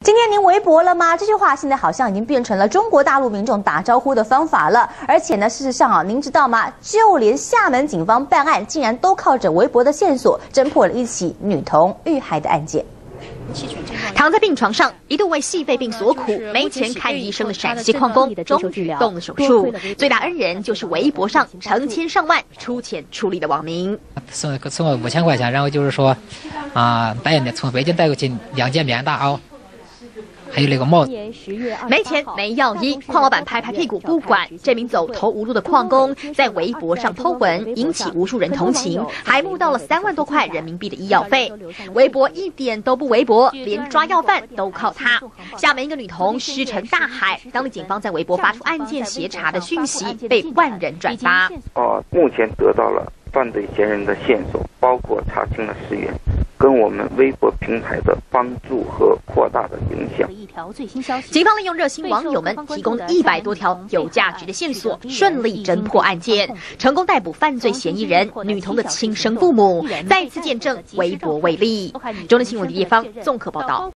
今天您围脖了吗？这句话现在好像已经变成了中国大陆民众打招呼的方法了。而且呢，事实上啊，您知道吗？就连厦门警方办案，竟然都靠着围脖的线索，侦破了一起女童遇害的案件。 躺在病床上，一度为细肺病所苦，没钱看医生的陕西矿工，终于动了手术。最大恩人就是微博上成千上万出钱出力的网民。 送了5000块钱，然后就是说，从北京带过去2件棉大袄。 还有那个帽子， 没钱没药医，矿老板拍拍屁股不管。这名走投无路的矿工在微博上 po 文，引起无数人同情，还募到了3万多块人民币的医药费。微博一点都不微薄，连抓要犯都靠他。厦门一个女童石沉大海，当地警方在微博发出案件协查的讯息，被万人转发。 目前得到了犯罪嫌疑人的线索，包括查清了尸源。 跟我们微博平台的帮助和扩大的影响。 警方利用热心网友们提供100多条有价值的线索，顺利侦破案件，成功逮捕犯罪嫌疑人女童的亲生父母，再次见证微博威力。中天新闻李叶芳综合报道。